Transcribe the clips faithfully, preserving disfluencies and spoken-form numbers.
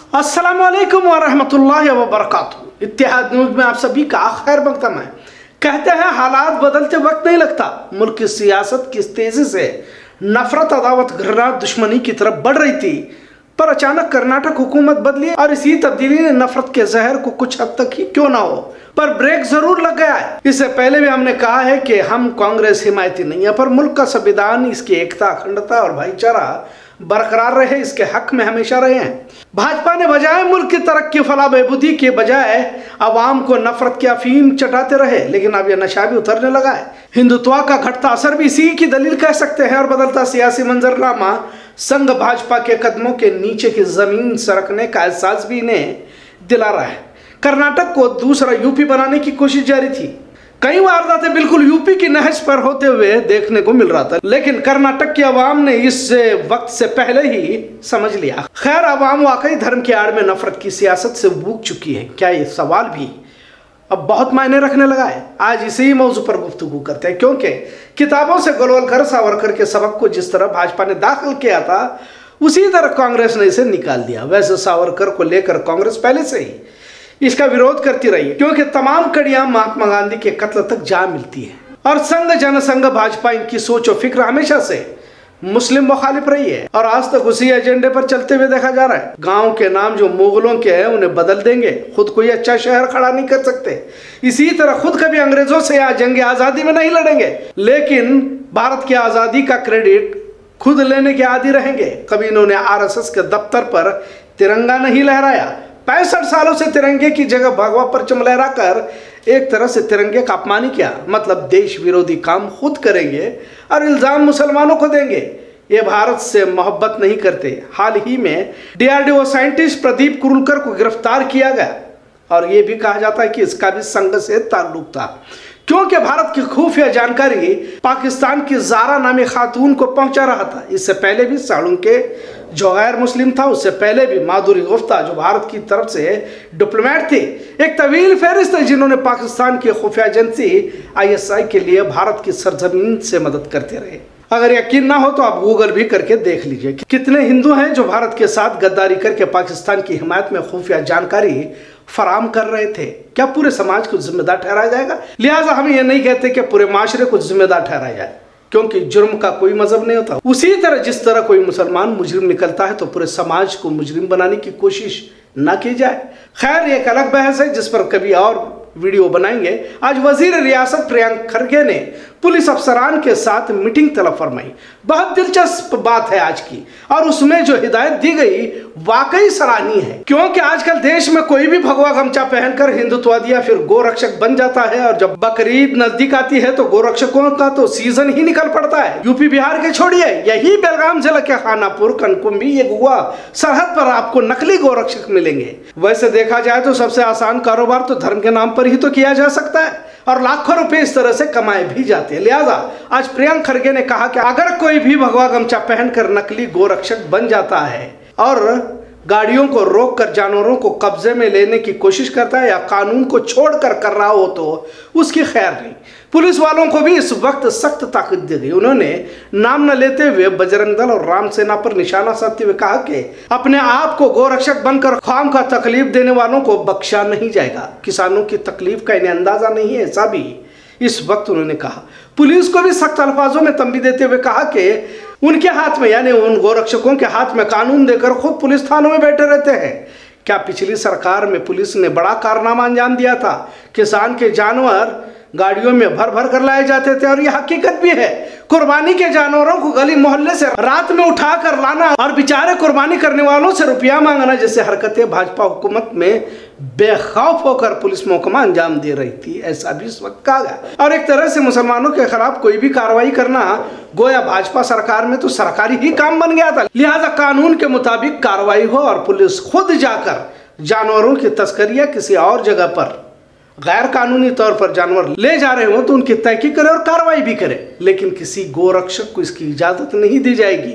अस्सलाम वालेकुम वरहमतुल्लाहि वबरकातुहू। इत्तेहाद न्यूज़ में आप सभी का खैर मकदम है। कहते हैं हालात बदलते वक्त नहीं लगता। मुल्क की सियासत किस तेजी से नफरत, अदावत, घृणा, दुश्मनी की तरफ बढ़ रही थी, पर अचानक कर्नाटक हुकूमत बदली और इसी तब्दीली ने नफरत के जहर को कुछ हद तक ही क्यों ना हो पर ब्रेक जरूर लग गया है। इससे पहले भी हमने कहा है कि हम कांग्रेस हिमायती नहीं है, पर मुल्क का संविधान, इसकी एकता, अखंडता और भाईचारा बरकरार रहे, इसके हक में हमेशा रहे हैं। भाजपा ने बजाय मुल्क की तरक्की, फलाह बहबूदी के बजाय अवाम को नफरत की अफीम चटाते रहे, लेकिन अब यह नशा भी उतरने लगा है। हिंदुत्व का घटता असर भी इसी की दलील कह सकते हैं और बदलता सियासी मंजरनामा संघ भाजपा के कदमों के नीचे की जमीन सरकने का एहसास भी इन्हें दिला रहा है। कर्नाटक को दूसरा यूपी बनाने की कोशिश जारी थी। कई वारदातें बिल्कुल यूपी की नहज पर होते हुए देखने को मिल रहा था, लेकिन कर्नाटक की आवाम ने इस वक्त से पहले ही समझ लिया। खैर, आवाम वाकई धर्म की आड़ में नफरत की सियासत से ऊब चुकी है क्या, ये सवाल भी अब बहुत मायने रखने लगा है। आज इसी मौजू पर गुफ्तगू करते हैं, क्योंकि किताबों से गोलवलकर, सावरकर के सबक को जिस तरह भाजपा ने दाखिल किया था, उसी तरह कांग्रेस ने इसे निकाल दिया। वैसे सावरकर को लेकर कांग्रेस पहले से ही इसका विरोध करती रही है, क्योंकि तमाम कड़ियां महात्मा गांधी के कत्ल तक जा मिलती है और संघ जनसंघ भाजपा इनकी सोच और फिक्र हमेशा से मुस्लिम मुखालिफ रही है और आज तक उसी एजेंडे पर चलते हुए देखा जा रहा है। गांव के नाम जो मुगलों के हैं उन्हें बदल देंगे, खुद कोई अच्छा शहर खड़ा नहीं कर सकते। इसी तरह खुद कभी अंग्रेजों से या जंग आजादी में नहीं लड़ेंगे, लेकिन भारत की आजादी का क्रेडिट खुद लेने के आदी रहेंगे। कभी इन्होंने आरएसएस के दफ्तर पर तिरंगा नहीं लहराया। पैंसठ सालों से तिरंगे की जगह भगवा परचम लहरा कर एक तरह से तिरंगे का अपमान ही किया। मतलब देश विरोधी काम खुद करेंगे और इल्जाम मुसलमानों को देंगे। ये भारत से मोहब्बत नहीं करते। हाल ही में डीआरडीओ साइंटिस्ट प्रदीप कुरुलकर को गिरफ्तार किया गया और ये भी कहा जाता है कि इसका भी संघ से ताल्लुक था, क्योंकि भारत की खुफिया जानकारी पाकिस्तान की जारा नामी खातून को पहुंचा रहा था। इससे पहले भी सालुंके जो गैर मुस्लिम था, उससे पहले भी माधुरी गुप्ता जो भारत की तरफ से डिप्लोमेट थी। एक तवील फहरिस्त है जिन्होंने पाकिस्तान की खुफिया एजेंसी आईएसआई के लिए भारत की सरजमीन से मदद करते रहे। अगर यकीन ना हो तो आप गूगल भी करके देख लीजिए कितने हिंदू हैं जो भारत के साथ गद्दारी करके पाकिस्तान की हिमायत में खुफिया जानकारी फराम कर रहे थे। क्या पूरे समाज को जिम्मेदार ठहराया जाएगा? लिहाजा हम ये नहीं कहते कि पूरे माशरे को जिम्मेदार ठहराया जाए, क्योंकि जुर्म का कोई मजहब नहीं होता। उसी तरह जिस तरह कोई मुसलमान मुजरिम निकलता है तो पूरे समाज को मुजरिम बनाने की कोशिश ना की जाए। खैर, ये एक अलग बहस है जिस पर कभी और वीडियो बनाएंगे। आज वजीर रियासत प्रियंक खरगे ने पुलिस अफसरान के साथ मीटिंग तलब फरमाई। बहुत दिलचस्प बात है आज की, और उसमें जो हिदायत दी गई वाकई सराहनीय है, क्योंकि आजकल देश में कोई भी भगवा गमछा पहनकर हिंदुत्ववादी या फिर गोरक्षक बन जाता है, और जब बकरीद नजदीक आती है तो गोरक्षकों का तो सीजन ही निकल पड़ता है। यूपी बिहार के छोड़िए, यही बेलगाम जिला के खानापुर, कनकुंबी, ये गुआ सरहद पर आपको नकली गोरक्षक मिलेंगे। वैसे देखा जाए तो सबसे आसान कारोबार तो धर्म के नाम पर ही तो किया जा सकता है, और लाखों रुपए इस तरह से कमाए भी जाते हैं। लिहाजा आज प्रियंक खरगे ने कहा कि अगर कोई भी भगवा गमछा पहनकर नकली गोरक्षक बन जाता है और गाड़ियों को रोककर जानवरों को कब्जे में लेने की कोशिश करता है या कानून को छोड़कर कर रहा हो तो उसकी खैर नहीं। पुलिस वालों को भी इस वक्त सख्त ताकीद दी गई। उन्होंने नाम न लेते हुए बजरंग दल और राम सेना पर निशाना साधते हुए कहा कि अपने आप को गोरक्षक बनकर खाम का तकलीफ देने वालों को बख्शा नहीं जाएगा। किसानों की तकलीफ का इन्हें अंदाजा नहीं है, ऐसा भी इस वक्त उन्होंने कहा। पुलिस को भी सख्त अल्फाजों में तंबीह देते हुए कहा कि उनके हाथ में, यानी उन गोरक्षकों के हाथ में कानून देकर खुद पुलिस थानों में बैठे रहते हैं। क्या पिछली सरकार में पुलिस ने बड़ा कारनामा अंजाम दिया था? किसान के जानवर गाड़ियों में भर भर कर लाए जाते थे, और यह हकीकत भी है। कुर्बानी के जानवरों को गली मोहल्ले से रात में उठा कर लाना और बेचारे कुर्बानी करने वालों से रुपया मांगना जैसे हरकतें भाजपा हुकूमत में बेखौफ होकर पुलिस महकमा अंजाम दे रही थी, ऐसा भी इस वक्त कहा गया। और एक तरह से मुसलमानों के खिलाफ कोई भी कार्रवाई करना गोया भाजपा सरकार में तो सरकारी ही काम बन गया था। लिहाजा कानून के मुताबिक कार्रवाई हो और पुलिस खुद जाकर जानवरों की तस्करी या किसी और जगह पर गैर कानूनी तौर पर जानवर ले जा रहे हो तो उनकी तहकीक करे और कार्रवाई भी करे, लेकिन किसी गोरक्षक को इसकी इजाजत नहीं दी जाएगी।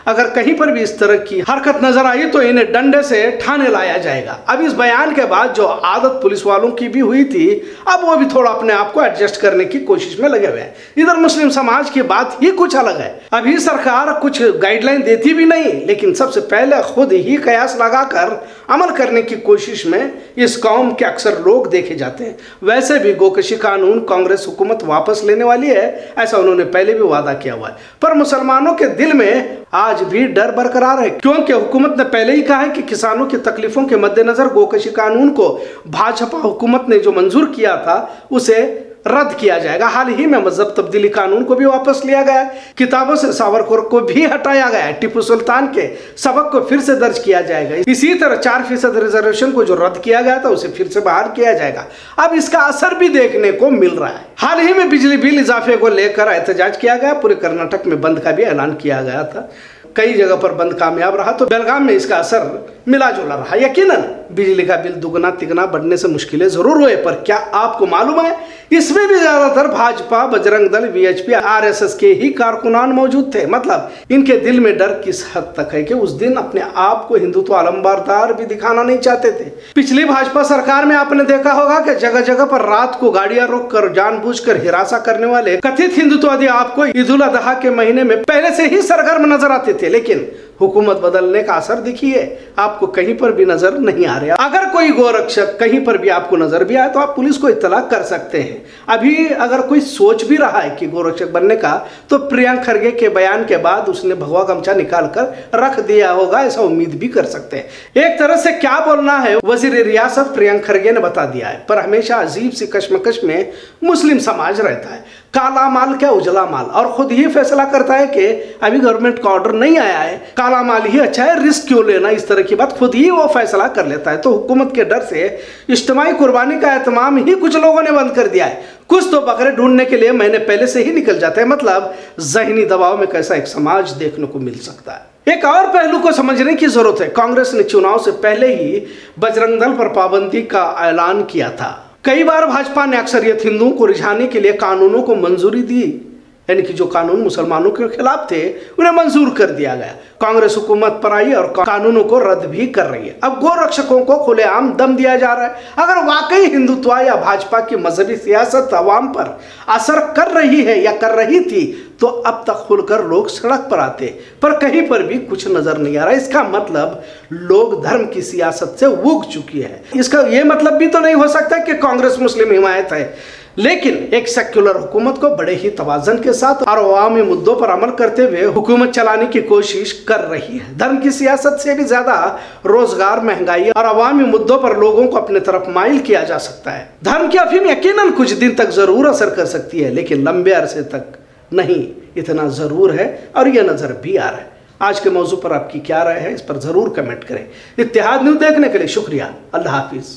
अगर कहीं पर भी इस तरह की हरकत नजर आई तो इन्हें डंडे से ठाणे लाया जाएगा। अब इस बयान के बाद जो आदत पुलिस वालों की भी हुई थी, अब वो भी थोड़ा अपने आप को एडजस्ट करने की कोशिश में लगे हुए हैं। इधर मुस्लिम समाज की बात ही कुछ अलग है। अभी सरकार कुछ गाइडलाइन देती भी नहीं, लेकिन सबसे पहले खुद ही कयास लगाकर अमल करने की कोशिश में इस कौम के अक्सर लोग देखे जाते हैं। वैसे भी गोकशी कानून कांग्रेस हुकूमत वापस लेने वाली है, ऐसा उन्होंने पहले भी वादा किया हुआ है, पर मुसलमानों के दिल में आज भी डर बरकरार है, क्योंकि हुकूमत ने पहले ही कहा है कि किसानों की तकलीफों के मद्देनजर गोकशी कानून को भाजपा हुकूमत ने जो मंजूर किया था उसे रद्द किया जाएगा। हाल ही में मजहब तब्दीली कानून को भी वापस लिया गया, किताबों से सावरकर को भी हटाया गया, टीपू सुल्तान के सबक को फिर से दर्ज किया जाएगा। इसी तरह चार फीसद रिजर्वेशन को जो रद्द किया गया था उसे फिर से बहाल किया जाएगा। अब इसका असर भी देखने को मिल रहा है। हाल ही में बिजली बिल इजाफे को लेकर एहतजाज किया गया, पूरे कर्नाटक में बंद का भी ऐलान किया गया था। कई जगह पर बंद कामयाब रहा तो बेलगाम में इसका असर मिला जुला रहा। यकीनन बिजली का बिल दुगना तिगना बढ़ने से मुश्किलें जरूर हुए, पर क्या आपको मालूम है इसमें भी ज्यादातर भाजपा, बजरंग दल, वीएचपी, आरएसएस के ही कारकुनान मौजूद थे। मतलब इनके दिल में डर किस हद तक है कि उस दिन अपने आप को हिंदुत्व अलंबारदार भी दिखाना नहीं चाहते थे। पिछली भाजपा सरकार में आपने देखा होगा कि जगह जगह पर रात को गाड़ियां रोक कर जानबूझकर हिरासा करने वाले कथित हिंदुत्ववादी आपको ईद उल अजहा के महीने में पहले से ही सरगर्म नजर आते थे, लेकिन हुकूमत बदलने का असर देखिए आपको कहीं पर भी नजर नहीं आ रहा। अगर कोई गोरक्षक कहीं पर भी आपको नजर भी आए तो आप पुलिस को इत्तला कर सकते हैं। अभी अगर कोई सोच भी रहा है कि गोरक्षक बनने का, तो प्रियंक खरगे के बयान के बाद उसने भगवा गमछा निकाल कर रख दिया होगा, ऐसा उम्मीद भी कर सकते हैं। एक तरह से क्या बोलना है वजीर रियासत प्रियंक खरगे ने बता दिया है, पर हमेशा अजीब सी कश्मकश में मुस्लिम समाज रहता है। काला माल क्या उजला माल, और खुद ही फैसला करता है कि अभी गवर्नमेंट का ऑर्डर नहीं आया है, काला माल ही अच्छा है, रिस्क क्यों लेना, इस तरह की बात खुद ही वो फैसला कर लेता है। तो हुकूमत के डर से इज्तिमाई कुर्बानी का एहतमाम ही कुछ लोगों ने बंद कर दिया है। कुछ तो बकरे ढूंढने के लिए महीने पहले से ही निकल जाते हैं। मतलब ज़हनी दबाव में कैसा एक समाज देखने को मिल सकता है। एक और पहलू को समझने की जरूरत है। कांग्रेस ने चुनाव से पहले ही बजरंग दल पर पाबंदी का ऐलान किया था। कई बार भाजपा ने अक्सरियत हिंदुओं को रिझाने के लिए कानूनों को मंजूरी दी, यानी कि जो कानून मुसलमानों के खिलाफ थे उन्हें मंजूर कर दिया गया। कांग्रेस हुकूमत पर आई और कानूनों को रद्द भी कर रही है। अब गोरक्षकों को खुलेआम दम दिया जा रहा है। अगर वाकई हिंदुत्व या भाजपा की मजहबी सियासत अवाम पर असर कर रही है या कर रही थी तो अब तक खुलकर लोग सड़क पर आते, पर कहीं पर भी कुछ नजर नहीं आ रहा। इसका मतलब लोग धर्म की सियासत से उग चुकी है। इसका यह मतलब भी तो नहीं हो सकता कि कांग्रेस मुस्लिम हिमायत है, लेकिन एक सेक्युलर हुकूमत को बड़े ही तवाज़न के साथ और अवामी मुद्दों पर अमल करते हुए हुकूमत चलाने की कोशिश कर रही है। धर्म की सियासत से भी ज्यादा रोजगार, महंगाई और अवामी मुद्दों पर लोगों को अपने तरफ माइल किया जा सकता है। धर्म की अफीम यकीनन कुछ दिन तक जरूर असर कर सकती है, लेकिन लंबे अरसे तक नहीं। इतना जरूर है और यह नजर भी आ रहा है। आज के मौजू पर आपकी क्या राय है, इस पर जरूर कमेंट करें। इत्तेहाद न्यूज़ देखने के लिए शुक्रिया। अल्लाह हाफिज।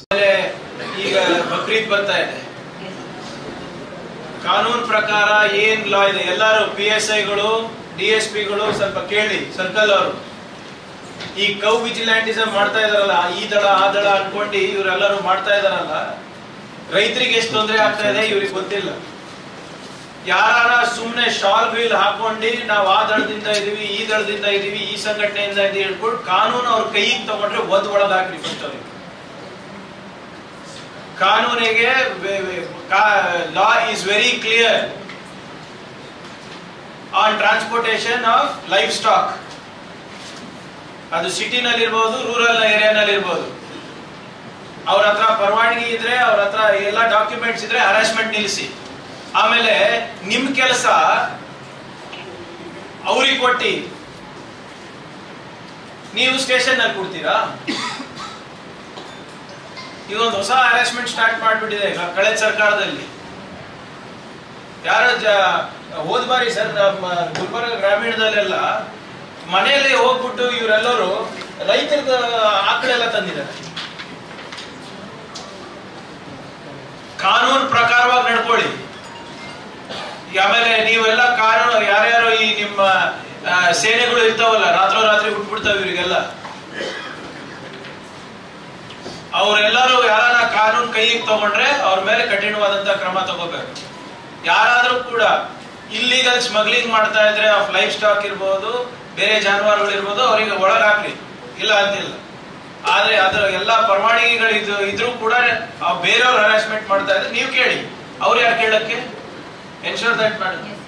ಕಾನೂನು ಪ್ರಕಾರ ಏನು ಲಾ ಇದೆ ಎಲ್ಲರೂ ಪಿ ಎಸ್ ಐಗಳು ಡಿ ಎಸ್ ಪಿಗಳು ಸ್ವಲ್ಪ ಕೇಳಿ ಸರ್ಕಲ್ ಅವರು ಈ ಕೌ ವಿಜಿಲೆಂಟಿಸಮ್ ಮಾಡ್ತಾ ಇದಾರಲ್ಲ, ಈ ದಳ ಆ ದಳ ಅನ್ಕೊಂಡು ಇವರೆಲ್ಲರೂ ಮಾಡ್ತಾ ಇದಾರಲ್ಲ, ರೈತರಿಗೆ ಎಷ್ಟು ತೊಂದರೆ ಆಗ್ತಾ ಇದೆ ಇವ್ರಿಗೆ ಗೊತ್ತಿಲ್ಲ. ಯಾರ ಸುಮ್ಮನೆ ಶಾಲ್ ವೀಲ್ ಹಾಕೊಂಡು ನಾವು ಆ ದಳದಿಂದ ಇದೀವಿ, ಈ ದಳದಿಂದ ಇದೀವಿ, ಈ ಸಂಘಟನೆಯಿಂದ ಇದೀವಿ ಹೇಳ್ಕೊಂಡು ಕಾನೂನು ಅವ್ರ ಕೈಗೆ ತಗೊಂಡ್ರೆ ಒದ್ ಒಳಗ್ ಹಾಕ್ರಿ. ಫಸ್ಟ್ ಅವ್ರಿಗೆ ಕಾನೂನಿಗೆ law is very clear on transportation of livestock. ಅದು ಸಿಟಿನಲ್ಲಿ ಇರ್ಬೋದು, ರೂರಲ್ ಏರಿಯಾನಲ್ಲಿ ಇರ್ಬೋದು. ಅವ್ರ ಹತ್ರ ಪರವಾನಗಿ ಇದ್ರೆ, ಅವ್ರ ಹತ್ರ ಎಲ್ಲ ಡಾಕ್ಯುಮೆಂಟ್ಸ್ ಇದ್ರೆ ಹರಾಸ್ಮೆಂಟ್ ನಿಲ್ಲಿಸಿ. ಆಮೇಲೆ ನಿಮ್ ಕೆಲಸ ಅವ್ರಿಗೆ ಕೊಟ್ಟಿ ನೀವು ಸ್ಟೇಷನ್ ಅಲ್ಲಿ ಕೊಡ್ತೀರಾ? ಇದೊಂದು ಹೊಸ ಹರಾಸ್ಮೆಂಟ್ ಸ್ಟಾರ್ಟ್ ಮಾಡ್ಬಿಟ್ಟಿದೆ ಕಳೆದ ಸರ್ಕಾರದಲ್ಲಿ. ಯಾರು ಹೋದ್ ಬಾರಿ ಸರ್ ನಮ್ಮ ಗುಲ್ಬರ್ಗ ಗ್ರಾಮೀಣದಲ್ಲೆಲ್ಲ ಮನೆಯಲ್ಲಿ ಹೋಗ್ಬಿಟ್ಟು ಇವರೆಲ್ಲರೂ ರೈತರದ ಆಕಳೆಲ್ಲ ತಂದಿದ್ದಾರೆ. ಕಾನೂನು ಪ್ರಕಾರವಾಗಿ ನಡ್ಕೊಳ್ಳಿ. ಆಮೇಲೆ ನೀವೆಲ್ಲ ಕಾನೂನು ಯಾರ್ಯಾರು ಈ ನಿಮ್ಮ ಸೇನೆಗಳು ಇರ್ತಾವಲ್ಲ, ರಾತ್ರೋ ರಾತ್ರಿ ಹುಟ್ಬಿಡ್ತಾವ ಇವರಿಗೆಲ್ಲ, ಅವರೆಲ್ಲರೂ ಯಾರ ಕಾನೂನು ಕೈಗೆ ತಗೊಂಡ್ರೆ ಅವ್ರ ಮೇಲೆ ಕಠಿಣವಾದಂತ ಕ್ರಮ ತಗೋಬೇಕು. ಯಾರಾದ್ರೂ ಕೂಡ ಇಲ್ಲಿಗಲ್ ಸ್ಮಗ್ಲಿಂಗ್ ಮಾಡ್ತಾ ಇದ್ರೆ ಆಫ್ ಲೈಫ್ ಸ್ಟಾಕ್ ಇರ್ಬೋದು, ಬೇರೆ ಜಾನುವಾರುಗಳು ಇರ್ಬೋದು ಅವರಿಗೆ ಒಳಗಾಗ್ಲಿ, ಇಲ್ಲ ಅಂತಿಲ್ಲ. ಆದ್ರೆ ಅದರ ಎಲ್ಲಾ ಪರವಾನಗಿಗಳು ಇದು ಇದ್ರೂ ಕೂಡ ಬೇರೆಯವ್ರು ಹರಾಸ್ಮೆಂಟ್ ಮಾಡ್ತಾ ಇದ್ರೆ ನೀವು ಕೇಳಿ, ಅವ್ರು ಯಾರು ಕೇಳಕ್ಕೆ? ಎನ್ಶೋರ್ ದಟ್ ಮಾಡಿ.